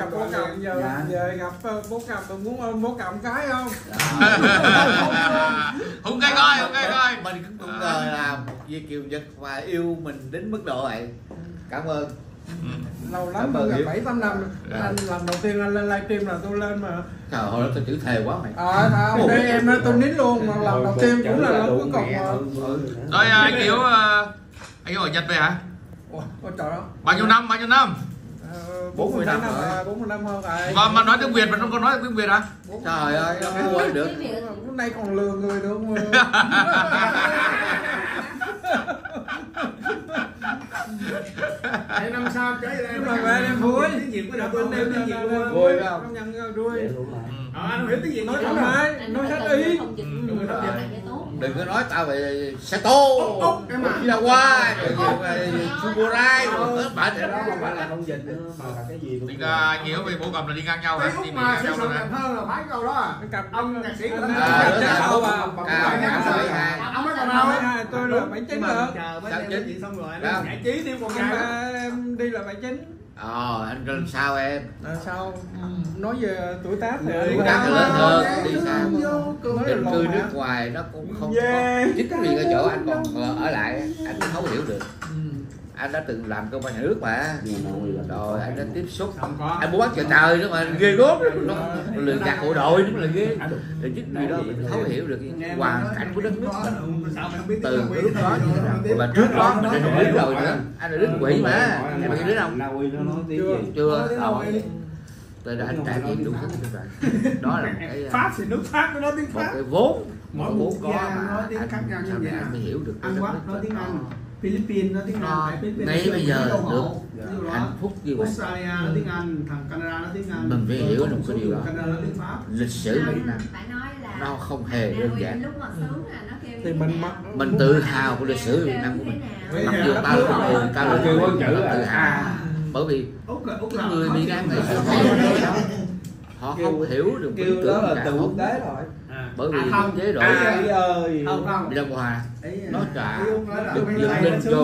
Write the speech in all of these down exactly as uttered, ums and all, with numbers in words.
bố cầm giờ về gặp bố cầm tôi muốn bố cầm cái không? Không cái coi, không cái coi. Mình cũng không ngờ là Việt kiều Nhật và yêu mình đến mức độ này. Cảm ơn. Lâu lắm rồi, bảy tám năm anh lần đầu tiên anh lên livestream là tôi lên mà. Trời ơi, tôi chữ thề quá mày. Ờ à, không, đây em tôi nín luôn mà lần đầu tiên cũng là lần cuối cùng mà. Rồi anh Hiếu, anh Hiếu ở Nhật về hả? Ôi, ôi trời ơi. Bao nhiêu năm, bao nhiêu năm? bốn mươi năm rồi, bốn mươi năm hơn rồi. Và mà nói tiếng Việt mà nó có nói tiếng Việt hả? Trời ơi, nó không quên được. Hôm nay còn lừa người nữa mà. Năm sau chơi đây mà về em vui. Tiếng Việt mới được bên đây tiếng Việt luôn. Vui phải không? Công nhận vui. Ờ anh hiểu tiếng Việt nói không phải, nói hết ý. Đừng có nói tao về Sato, Okinawa, Suburai, bạn thì đó không phải là không dịch nữa mà là cái gì cũng. Anh Hiếu với bố cầm là đi ngang nhau hả? Đi mà ngang nhau luôn hả? Hơn là phải câu đó à. Ông nhạc sĩ của ông mới còn nào ấy. Tôi là bảy chín rồi. Sao chín xong rồi anh giải trí thêm con gái. Em đi là bảy chín. Ờ, anh làm sao em? À, sao? Nói về tuổi tác thì tuổi tác lớn hơn, đi sao? Định cư nước ngoài nó cũng không có. Chính vì cái chỗ anh còn ở lại, anh không hiểu được. Anh đã từng làm cơ quan nhà nước mà, rồi anh đã tiếp xúc, anh muốn bắt trời trời nữa mà ghê gớm, nó lừa gạt bộ đội nữa là ghê. Rồi chính vì đó mình thấu hiểu được hoàn cảnh của đất nước mình từ cái lúc đó như thế nào. Và trước đó mình đã được đến rồi nữa, anh là đến quỷ mà, em biết đến không? Chưa, chưa, rồi. Tôi đã anh trải nghiệm đủ thứ rồi. Đó là một cái Pháp thì nước Pháp nó nói tiếng Pháp. Một cái vốn, mỗi vốn có nói tiếng khác nhau như vậy. Anh mới hiểu được. Anh Quốc nói tiếng Anh. Philippines nói tiếng Anh, ngay bây giờ được hạnh phúc như vậy. Australia nói tiếng Anh, thằng Canada nói tiếng Anh. Mình phải hiểu được cái điều đó. Canada nói tiếng Pháp. Lịch sử Việt Nam nó không hề đơn giản. Thì mình mình tự hào của lịch sử Việt Nam của mình. Mặc dù ta là người ta là người tự hào, bởi vì cái người Việt Nam ngày xưa họ không hiểu được cái tưởng là từ quốc tế rồi. Bởi vì à, chế độ ơi Đông Hòa nó trả được dựng lên cho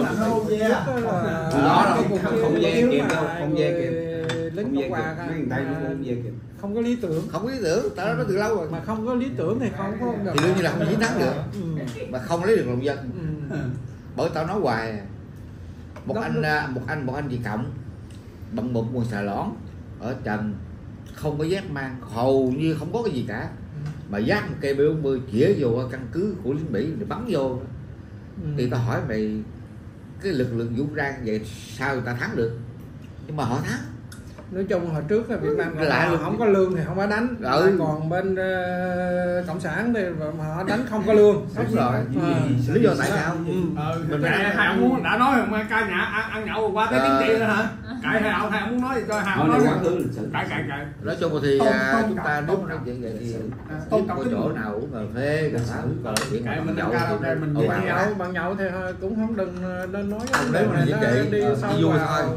đó là không gian kịp đâu, không gian kịp lính Cộng hòa không có lý tưởng, không có lý tưởng, ta nói từ lâu rồi mà không có lý tưởng thì không có thì đương nhiên là không chiến thắng được, mà không lấy được lòng dân. Bởi tao nói hoài một anh một anh một anh Việt Cộng bằng một quần xà lõn ở Trần không có giác mang, hầu như không có cái gì cả, mà dắt một cây B bốn mươi chĩa vô căn cứ của lính Mỹ để bắn vô. Ừ. Thì ta hỏi mày cái lực lượng vũ trang vậy sao người ta thắng được? Nhưng mà họ thắng. Nói chung hồi trước là Việt Nam lại họ không có lương thì không phải đánh. Ừ. Còn bên uh, cộng sản thì họ đánh không có lương. Đúng rồi. À. Lý do tại sao? Ừ. Ừ. Mình hai ông muốn đã nói rồi ca nhã ăn, ăn nhậu qua tới tiếng Việt nữa hả? Cãi hai ông hai ông muốn nói gì cho hai ông nói cãi cãi cãi. Nói chung thì uh, chúng ta nếu nói chuyện vậy thì không có chỗ nào uống cà phê cà pháo còn chuyện mà nhậu thì mình nhậu bằng nhậu thì cũng không đừng nên nói nếu mà nó đi vui thôi.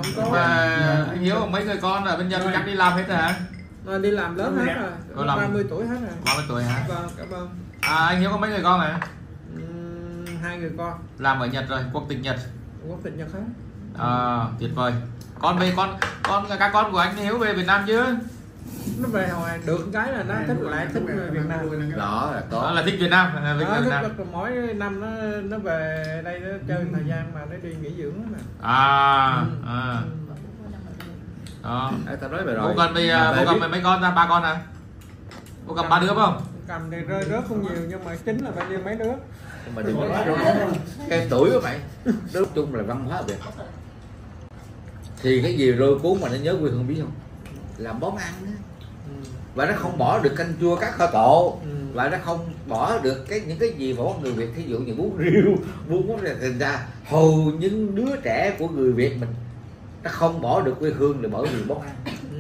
Mà Hiếu mấy người con ở bên Nhật chắc đi làm hết rồi hả? À, đi làm lớn hết rồi, ba mươi tuổi hết rồi. ba mươi tuổi hả? Vâng, cảm ơn. À, anh Hiếu có mấy người con hả? Uhm, hai người con. Làm ở Nhật rồi, quốc tịch Nhật. Quốc tịch Nhật hết. À, tuyệt vời. Con về con con các con của anh Hiếu về Việt Nam chứ? Nó về hồi được cái là nó thích lại thích Việt Nam. Đó là tốt. Đó là thích Việt Nam, là Việt Nam. Thích, mỗi năm nó nó về đây nó chơi thời gian mà nó đi nghỉ dưỡng đó mà. À, ừ. À. Đó. Tao nói về rồi. Bố cần bây bố cầm mấy con ra, ba con hả? Bố cầm ba đứa không? Cầm thì rơi rớt không nhiều nhưng mà chính là bao nhiêu mấy đứa. Nhưng mà đừng có nói đâu. Cái tuổi của mày, nói chung là văn hóa Việt. Thì cái gì rồi cuốn mà nó nhớ quê hương biết không? Làm món ăn đó. Ừ. Và nó không bỏ được canh chua cá kho tộ. Ừ. Và nó không bỏ được cái những cái gì mà người Việt, thí dụ như bún riêu, bún món này, thành ra hầu những đứa trẻ của người Việt mình nó không bỏ được quê hương là bởi vì món ăn. Ừ.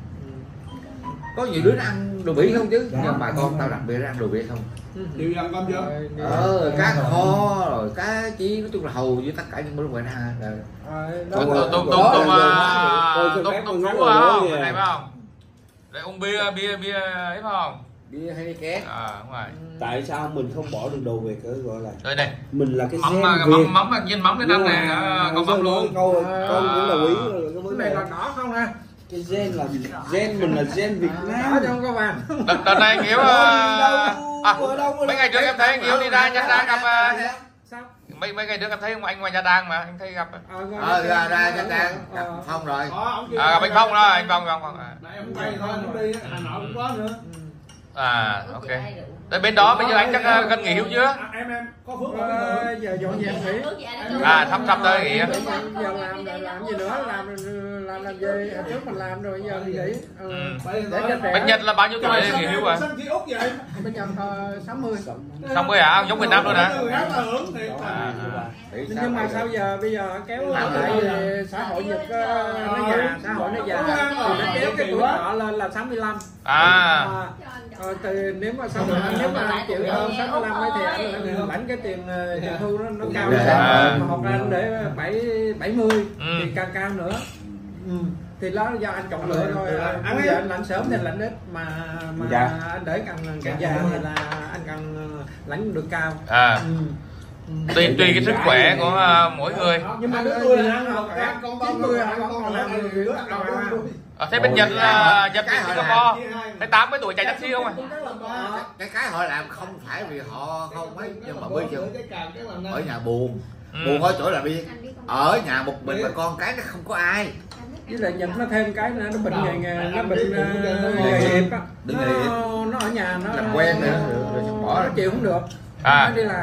Có nhiều đứa nó ăn đồ Mỹ không chứ, đó. Nhưng mà con tao đặc biệt nó ăn đồ Việt không. Điều ăn cơm chưa? Ờ, cá kho rồi cá chí, nói chung là hầu như tất cả những món ăn ăn rồi. Tôm tôm tôm tôm tôm tôm phú không? Cái này phải không? Đấy ông bia bia bia ấy phải không? Bia hay két? À đúng rồi. Tại sao mình không bỏ được đồ Việt ở gọi là? Đây đây. Mình là cái mắm mắm mắm mắm nhân mắm cái năm này có mắm luôn. Câu con cũng là quý. Cái này là đỏ không ha? Cái gen là gen mình là gen Việt Nam. Ở trong có vàng. Đợt, đợt này Hiếu à, à, mấy ngày trước em thấy anh Hiếu đi ra Nha Trang gặp à, Sao? mấy mấy ngày trước em thấy ông anh ngoài Nha Trang mà anh thấy gặp ờ ra ra Nha Trang gặp Phong rồi. à, gặp anh Phong đó, anh Phong Phong Phong à. Em quay thôi, nó đi Hà Nội cũng có nữa. À ok. Tới bên đó bây giờ anh chắc gần nghỉ hưu chưa? Em em có phước Ờ, giờ dọn dẹp nghỉ. À sắp sắp tới nghỉ. Giờ làm rồi làm gì nữa, làm làm làm gì? Hồi trước mình làm rồi giờ mình nghỉ. Ừ. Bên Nhật là bao nhiêu tuổi nghỉ hưu à? Bên Nhật sáu mươi. sáu mươi à? Giống Việt Nam luôn hả? Nhưng mà sao giờ bây giờ kéo lại xã hội Nhật nó già, xã hội nó già thì nó kéo cái tuổi thọ lên là sáu mươi lăm. À. Ờ, từ nếu mà sáu mươi lăm, nếu mà chịu hơn sáu mươi lăm ấy thì anh, anh lãnh cái tiền tiền thu nó, nó cao hơn, hoặc là anh để bảy bảy mươi thì càng cao nữa. Ừ. Thì đó là do anh chọn lựa thôi. Bây giờ anh lãnh sớm thì lãnh ít, mà mà dạ. anh để càng càng già thì là anh càng lãnh được cao. À. Ừ. Tùy tùy cái sức khỏe của uh, mỗi người. Nhưng mà tôi là ăn học cả chín mươi họ còn làm được. Ở thế bên Nhật là Nhật cái Singapore tới tám mươi tuổi chạy taxi không à? Cái cái họ làm không phải vì họ không ấy, nhưng mà bây giờ ở nhà buồn, ừ. buồn ở chỗ là đi ở nhà một mình mà con cái nó không có ai. Với lại Nhật nó thêm cái nữa, nó bệnh nghề nghề nó bệnh nghề nghiệp á, nó nó ở nhà nó làm quen nữa rồi bỏ nó chịu không được, à. nó đi làm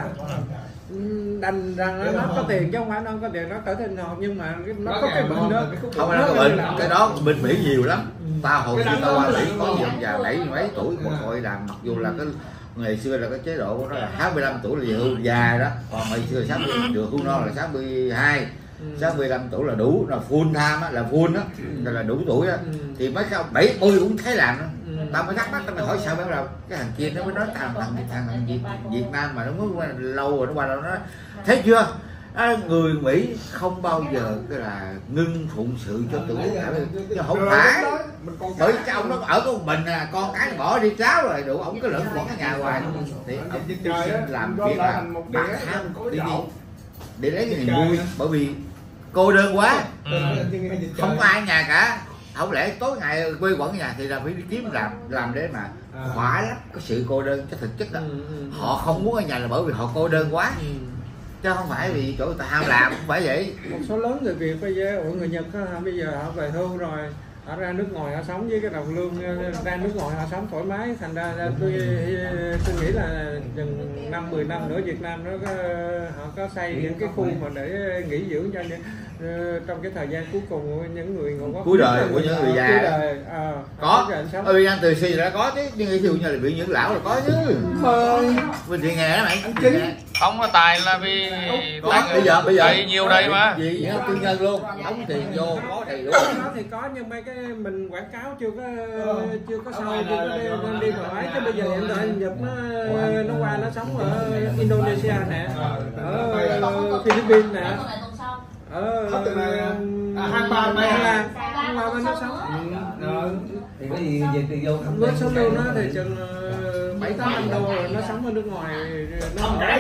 đành rằng nó, nó có tiền chứ không phải nó không có tiền, nó trở thành học nhưng mà nó có cái bệnh đó. Không phải nó có bệnh, cái đó bên Mỹ nhiều lắm. Tao hồi khi tao qua Mỹ có ông già bảy mấy tuổi một hồi làm, mặc dù là cái ngày xưa là cái chế độ của nó là sáu mươi lăm tuổi là về hưu già đó, còn ngày xưa sáu mươi được hưu non là sáu mươi hai, sáu mươi lăm tuổi là đủ, là full time á, là full á, là, là đủ tuổi á. Thì mấy cái bảy mươi cũng thấy làm đó. Tao mới thắc mắc, tao mới hỏi sao mới làm cái thằng kia nó mới nói thằng thằng thằng, thằng Việt, Việt Nam mà nó mới qua lâu rồi nó qua đâu nó thấy chưa, à, người Mỹ không bao giờ cái là ngưng phụng sự cho tuổi cả, chứ không phải bởi cái ông nó ở có một mình là con cái bỏ đi cháu rồi đủ, ông cứ lẫn quẩn ở nhà hoài thì ông làm việc là bạc ham đi đi để lấy cái niềm vui, bởi vì cô đơn quá, ừ. không có ai ở nhà cả. Không lẽ tối ngày quê quẩn ở nhà thì là phải đi kiếm làm làm để mà khỏa lấp cái sự cô đơn, cái thực chất đó. Ừ, ừ, họ không muốn ở nhà là bởi vì họ cô đơn quá, ừ. chứ không phải vì chỗ người ta ham làm, không phải vậy. Một số lớn người Việt bây giờ, người Nhật đó, bây giờ họ về hưu rồi, họ ra nước ngoài họ sống với cái đồng lương, ra nước ngoài họ sống thoải mái, thành ra tôi tôi nghĩ là chừng năm mười năm nữa Việt Nam nó có, họ có xây những cái khu mà để nghỉ dưỡng cho những trong cái thời gian cuối cùng của những người còn có cuối đời của những người già. À, có ở Việt Nam từ xưa đã có chứ, nhưng ví dụ như là bị những lão là có chứ. Bên chuyện nghề đó mày không có tài là vì có, bây giờ bây giờ đầy nhiều đây mà gì tư nhân luôn, đóng tiền vô có đầy đủ. Nó thì có nhưng mấy cái mình quảng cáo chưa có chưa có sâu, chưa có đi, đi ngoài, chứ bây giờ hiện tại Nhật nó nó qua nó sống ở Indonesia nè, ở Philippines nè, ở hai ba mấy là qua bên nó sống. Thì có gì về tiền vô không? Với số lương nó thì chừng bảy tám năm đô rồi, nó sống ở nước ngoài nó không cái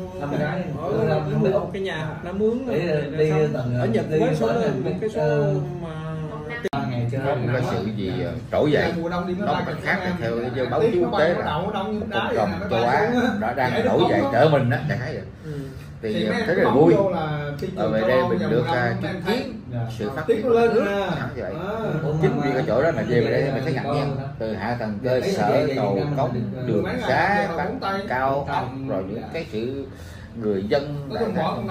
ở một cái nhà nó mướn ở Nhật với số lương một cái số mà không có sự gì trỗi dậy, nó phải khác là theo như báo chí quốc tế là cộng đồng châu Á đã đang nổi dậy trở mình đó, đại khái vậy. Thì thấy rất là vui ở về đây mình được chứng kiến sự phát triển của nước hẳn vậy. Chính vì cái chỗ đó là về về đây mình thấy ngạc nhiên, từ hạ tầng cơ sở, cầu cống, đường xá, băng cao ốc, rồi những cái sự người dân là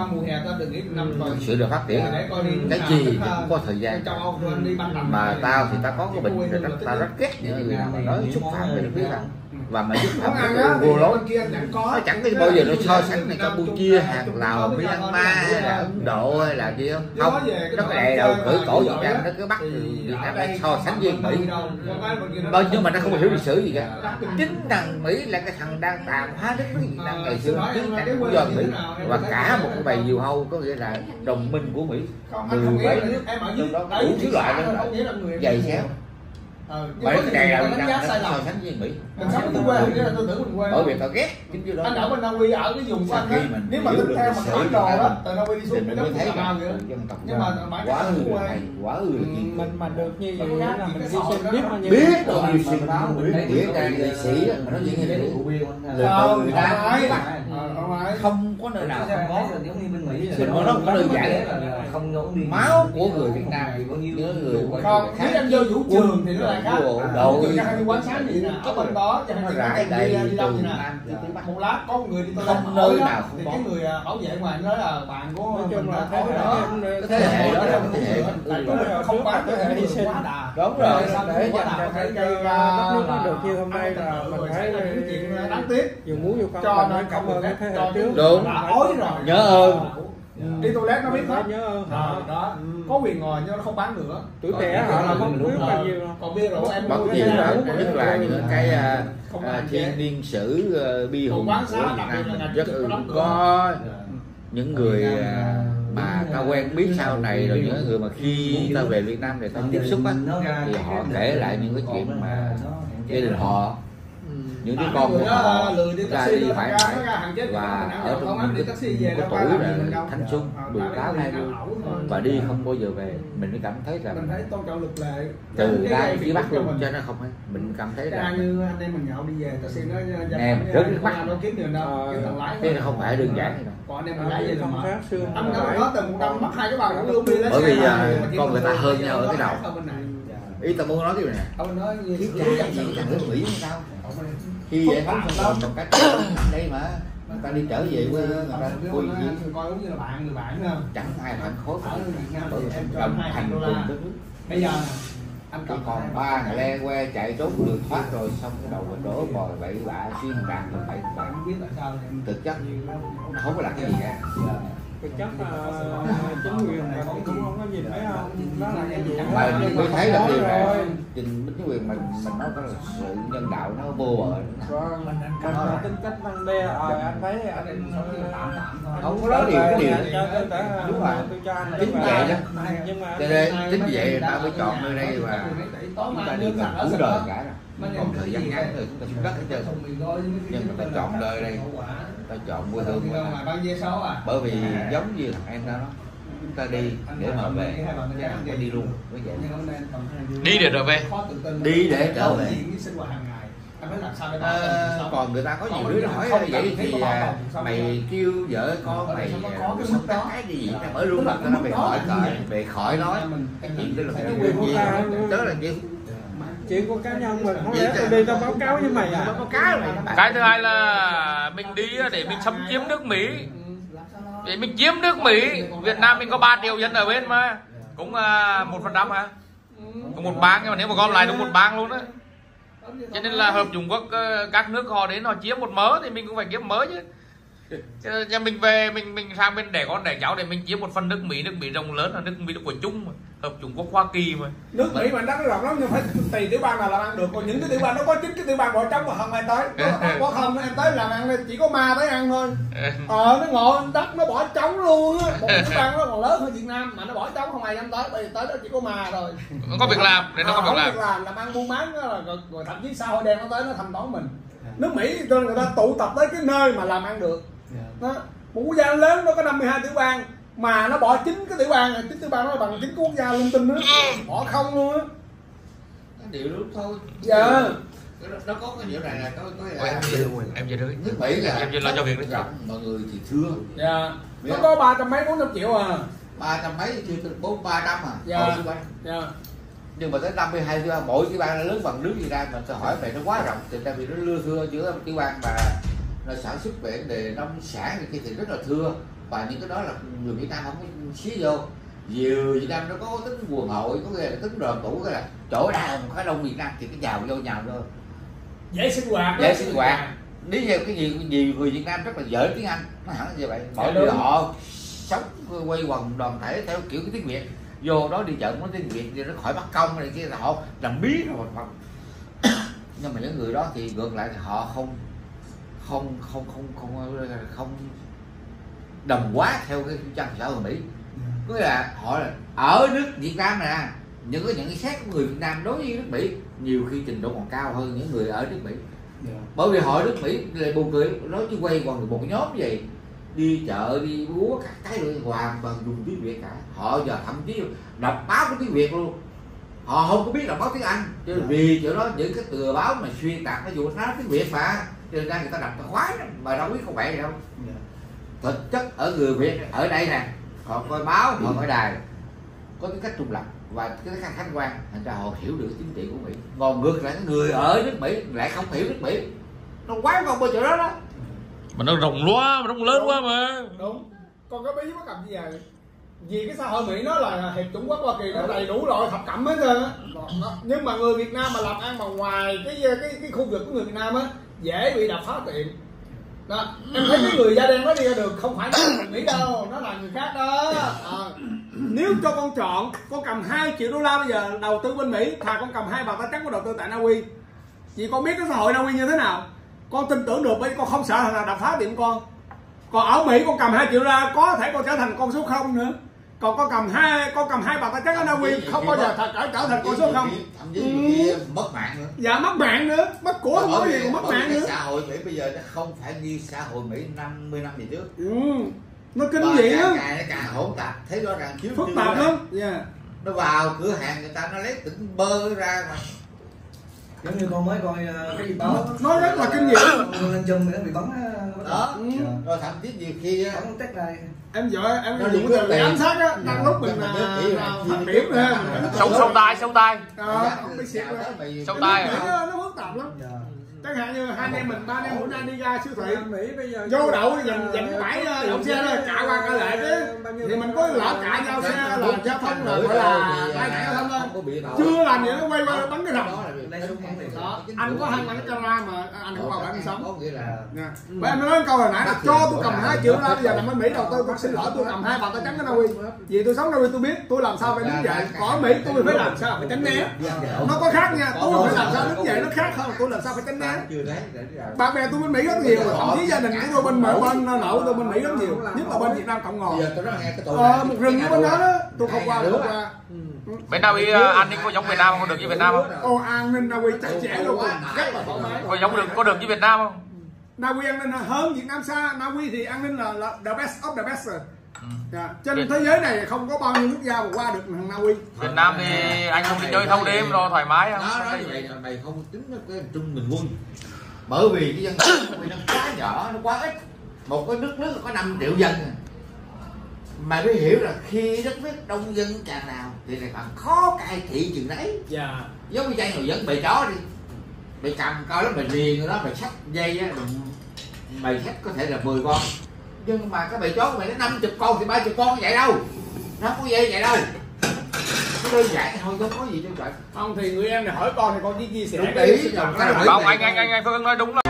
sự được phát triển. Cái gì thì cũng có thời gian, mà tao thì tao có cái bệnh thì tao rất ghét những người nào mà nói xúc phạm về nước biết rằng và mà giúp phạm cái vô lối, nó chẳng có bao giờ nó so sánh này Campuchia, Hàn, Lào, Myanmar hay là Ấn Độ hay là gì không, không, nó có đè đầu cử cổ Việt Nam, nó cứ bắt Việt Nam để so sánh với Mỹ, bao nhiêu mà nó không hiểu lịch sử gì cả. Chính thằng Mỹ là cái thằng đang tàn phá đất nước Việt Nam ngày xưa, chính thằng cũng do Mỹ, và cả một cái bầy diều hâu có nghĩa là đồng minh của Mỹ, mười mấy nước trong đó đủ thứ loại lên dày xéo. Bởi cái này là đánh giá sai lầm. so sánh với Mỹ. Mình sống ở quê nghĩa là tôi tưởng mình quê. Bởi vì tao ghét chính như đó. Anh ở bên Na Uy ở cái vùng của anh á, nếu mà tính theo mặt bản đồ đó, từ Na Uy đi xuống cái đất Cà Mau vậy. Nhưng mà bản quá đồ ư quê. hay, quá ư là gì. Mình mà được như vậy là mình đi xem biết bao nhiêu. Biết rồi nhiều sự báo, biết rằng nghệ sĩ mà nói chuyện như vậy. Lời từ người ta không có nơi nào không có. Sự nó nó không có đơn giản. Máu của người Việt Nam thì bao nhiêu người còn nếu anh vô vũ trường thì nó là khác. Đồ cho hai đi quán sáng gì nè, ở bên đó cho hai rải đi đầy đi đâu gì nè. Một lát có một người đi toilet không nơi nào thì cái người bảo vệ ngoài nói là bạn của mình là thế đó. Thế hệ đó là thế hệ Tại có mình không bán thế hệ đi sinh quá đà. đúng rồi để dành cho cái đất nước nó được như hôm nay là mình phải chuyện đáng tiếc dù muốn dù không cho mình phải nên cảm ơn cái thế hệ trước. đúng đã ối rồi. nhớ ơn Đi toilet nó biết hết. nhớ ơn Đó, họ đó. Có quyền ngồi nhưng nó không bán nữa. tuổi trẻ họ là không biết bao nhiêu. Còn bia rượu em bất mua nhiều cái là nào nhất là những cái à, không à, hạn thiên chế. niên sử uh, bi hùng Quán của xá Việt đặc biệt là Nam ngành rất trực ư có đóng cửa. có những người à, mà ta quen biết sau này rồi những người mà khi ta về Việt Nam để ta tiếp xúc á thì họ kể lại những cái chuyện mà gia đình họ những đứa con của họ ra đi mãi mãi và ở trong những cái, cái tuổi là thanh xuân mười tám hai mươi và đi không bao giờ về mình mới cảm thấy là mình thấy tôn trọng luật lệ từ đây phía Bắc luôn cho nó không hay mình cảm thấy là như anh em mình nhậu đi về taxi nó em rất nước mắt đâu kiếm tiền đâu kiếm tầng lái thế không phải đơn giản đâu. Còn anh em mình lái về không mà khác xương anh nó từng một năm mất hai cái bàn cũng luôn đi lấy bởi vì con người ta hơn nhau ở cái đầu ý tao muốn nói cái này nè ông nói khi cha gì thằng nước Mỹ hay sao khi vậy không còn một cách đây mà người ta đi trở về quê người ta vui gì coi giống như là bạn người bạn không chẳng ai phản khối ở Việt Nam bởi em cho đồng hai hành đô cùng la đất nước bây giờ anh chỉ còn ba ngày le que chạy trốn được thoát rồi xong cái đầu mình đổ bòi bậy bạ xuyên tạc rồi bậy bạ bạn biết tại sao em thực chất nó không có làm cái gì cả thực chất là chính quyền này cũng không có nhìn thấy không đó là cái gì mà mới thấy là điều này trình chính quyền mình mình nói có là sự nhân đạo nó vô bờ vâng mình là tính cách răng đe rồi anh thấy anh không có nói điều cái điều đúng rồi tôi cho anh chính vì vậy đó nhưng mà cho nên chính vì vậy ta mới chọn nơi đây và chúng ta đi gần cuối đời cả rồi còn thời gian ngắn rồi chúng ta xuống đất hết trơn nhưng mà ta chọn nơi đây ta chọn quê hương của ta bởi vì giống như thằng em đó chúng ta đi để mà về phải đi luôn với vậy đi để trở về đi để trở về à, còn người ta có nhiều đứa hỏi vậy thì à, mày kêu vợ con mày sống cái gì vậy mới luôn là nó mày khỏi cởi mày khỏi nói cái chuyện đó là cái chuyện gì đó là chuyện chuyện của cá nhân mình không lẽ tôi đi tao báo cáo với mày à báo cáo mày cái thứ hai là mình đi để mình xâm chiếm nước Mỹ để mình chiếm nước Mỹ. Việt Nam mình có ba triệu dân ở bên mà cũng một phần trăm hả cũng một bang nhưng mà nếu mà gom lại đúng một bang luôn đó cho nên là hợp Trung Quốc các nước họ đến họ chiếm một mớ thì mình cũng phải kiếm mớ chứ. Nhà mình về mình mình sang bên đẻ con đẻ cháu để mình chiếm một phần nước Mỹ. Nước Mỹ rộng lớn là nước Mỹ của chung mà. Hợp Trung Quốc Hoa Kỳ mà nước Mỹ mà đất nó rộng lắm nhưng phải tùy tiểu bang nào làm ăn được còn những cái tiểu bang nó có chính cái tiểu bang bỏ trống mà không ai tới có không em tới làm ăn chỉ có ma tới ăn thôi ờ nó ngồi đất nó bỏ trống luôn á một tiểu bang nó còn lớn hơn Việt Nam mà nó bỏ trống không ai dám tới bây giờ tới đó chỉ có ma thôi có việc làm để nó có việc làm làm làm ăn buôn bán đó là rồi, rồi thậm chí xã hội đen nó tới nó thanh toán mình nước Mỹ cho nên người ta tụ tập tới cái nơi mà làm ăn được đó. Một quốc gia lớn nó có năm mươi hai tiểu bang mà nó bỏ chính cái tiểu bang này, chính tiểu bang nó bằng chính quốc gia linh tinh đó bỏ không luôn á điều đúng thôi dạ nó có cái điều này là có có em em về đây nước Mỹ là em về lo cho việc đấy mọi người thì thưa dạ nó có ba trăm mấy bốn trăm triệu à ba trăm mấy chưa từ bốn ba trăm à dạ dạ nhưng mà tới năm mươi hai tiểu bang mỗi tiểu bang nó lớn bằng nước Việt Nam mà tôi hỏi mày nó quá rộng thì tại vì nó lưa thưa giữa tiểu bang mà nó sản xuất về vấn đề nông sản thì thì rất là thưa và những cái đó là người Việt Nam không có xí vô nhiều Việt Nam nó có tính quần hội có nghĩa là tính đoàn tụ cái là chỗ nào có đông Việt Nam thì cái giàu vô nhào thôi dễ sinh hoạt dễ sinh hoạt lý do cái gì nhiều người Việt Nam rất là giỏi tiếng Anh nó hẳn như vậy mọi người họ sống quay quần đoàn thể theo kiểu cái tiếng Việt vô đó đi chợ nói tiếng Việt thì nó khỏi bắt công này kia là họ làm bí rồi không nhưng mà những người đó thì ngược lại thì họ không không không không không không đồng hóa theo cái trang xã hội Mỹ có nghĩa là họ là ở nước Việt Nam nè những cái nhận xét của người Việt Nam đối với nước Mỹ nhiều khi trình độ còn cao hơn những người ở nước Mỹ. Yeah. Bởi vì họ nước Mỹ lại buồn cười, nó chỉ quay quần một nhóm như vậy, đi chợ đi búa các cái rồi hoàn toàn dùng tiếng Việt cả. Họ giờ thậm chí đọc báo của tiếng Việt luôn, họ không có biết đọc báo tiếng Anh, chứ yeah. vì chỗ đó những cái tờ báo mà xuyên tạc nó dùng nói tiếng Việt mà, cho nên ra người ta đọc ta khoái lắm, mà đâu biết không phải đâu. Yeah. Thực chất ở người Việt ở đây nè, họ coi báo, họ coi đài có cái cách trung lập và cái cách khách quan, thành ra họ hiểu được chính trị của Mỹ. Còn ngược lại người ở nước Mỹ lại không hiểu nước Mỹ, nó quái con bao chỗ đó đó. Mà nó rộng quá, nó lớn quá mà. Đúng. Còn cái bí có cầm gì vậy? Vì cái xã hội Mỹ nó là hiệp chủng quốc Hoa Kỳ, nó đầy đủ loại thập cẩm hết trơn á. Nhưng mà người Việt Nam mà làm ăn mà ngoài cái cái cái khu vực của người Việt Nam á, dễ bị đập phá tiệm. Đó. Em thấy cái người da đen nó đi ra đường không phải là người Mỹ đâu, nó là người khác đó. À. Nếu cho con chọn, con cầm hai triệu đô la bây giờ đầu tư bên Mỹ, thà con cầm hai bàn tay trắng của đầu tư tại Na Uy. Vì con biết cái xã hội Na Uy như thế nào, con tin tưởng được, bởi con không sợ là đập phá tiệm con. Còn ở Mỹ con cầm hai triệu đô la có thể con trở thành con số không nữa. Còn con cầm hai con cầm hai bàn tay trắng ở Na Uy không bao giờ thật trở trở thành con số không. Thậm chí ừ. mất mạng nữa. Dạ mất mạng nữa, mất của không có gì còn mất mạng nữa. Xã hội Mỹ bây giờ nó không phải như xã hội Mỹ năm mươi năm về trước. Ừ. Nó kinh dị lắm. Càng nó càng hỗn tạp, thấy rõ ràng chiếu phức tạp lắm. Yeah. Nó vào cửa hàng người ta nó lấy tỉnh bơ ra mà. Giống như con mới coi cái gì báo nó rất là kinh dị. Lên chân nó bị bắn đó. Ừ. Rồi thậm chí nhiều khi bắn tét này. Em giỏi em dùng cái từ ám sát á, đang lúc mình phát biểu nữa. Sâu sâu tai, sâu tai. Sâu tai. Nó phức tạp lắm. Chẳng hạn như hai anh em mình ba anh em bữa nay đi ra siêu thị Mỹ bây giờ vô đậu dành dành cái bãi đậu xe đó cạ qua cạ lại chứ, thì mình có lỡ cạ giao xe là giao thông là gọi là tai nạn giao thông thôi, chưa làm gì nó quay qua bắn cái rồng đó. Anh có hai cái camera mà anh không vào anh sống. Bởi em nói câu hồi nãy là cho tôi cầm hai triệu ra bây giờ nằm ở Mỹ đầu tư, tôi xin lỗi tôi cầm hai bàn tay trắng ở Na Uy, vì tôi sống Na Uy tôi biết tôi làm sao phải đứng dậy, còn ở Mỹ tôi phải làm sao phải tránh né, nó có khác nha, tôi phải làm sao đứng dậy nó khác hơn, tôi làm sao phải tránh né. Bạn bè tôi bên Mỹ rất nhiều, thậm chí gia đình của tôi bên bên bên nội tôi bên Mỹ rất nhiều, nhất là bên Việt Nam Cộng Hòa. Ờ, một rừng như bên đó đó, tôi không qua được qua. Bên Na Uy an ninh có giống Việt Nam không, có được như Việt Nam không? Ồ, an ninh Na Uy chặt chẽ luôn, rất là thoải mái. Có giống được có được như Việt Nam không? Na Uy an ninh hơn Việt Nam xa, Na Uy thì an ninh là, là the best of the best rồi. Ừ. Yeah. Trên thế giới này không có bao nhiêu quốc gia mà qua được thằng Na Uy. Việt Nam thì anh không đi chơi thâu đêm rồi thoải mái không? Đó, đó vậy là mày không tính cái trung bình quân. Bởi vì cái dân số nó quá nhỏ, nó quá ít. Một cái nước nước có năm triệu dân mà mới hiểu là khi đất nước đông dân chàng nào thì lại còn khó cai trị chừng đấy. Yeah. Giống như chay người dẫn bầy chó đi, mày cầm coi đó mày riêng rồi đó, mày xách dây á, mày xách có thể là mười con, nhưng mà cái bầy chó của mày nó năm chục con thì ba chục con vậy đâu, nó không có dây vậy đâu. Nó đơn giản thôi, không có gì cho trời. Không thì người em này hỏi con thì con chỉ chia sẻ cái không, anh anh anh anh Phương nói đúng là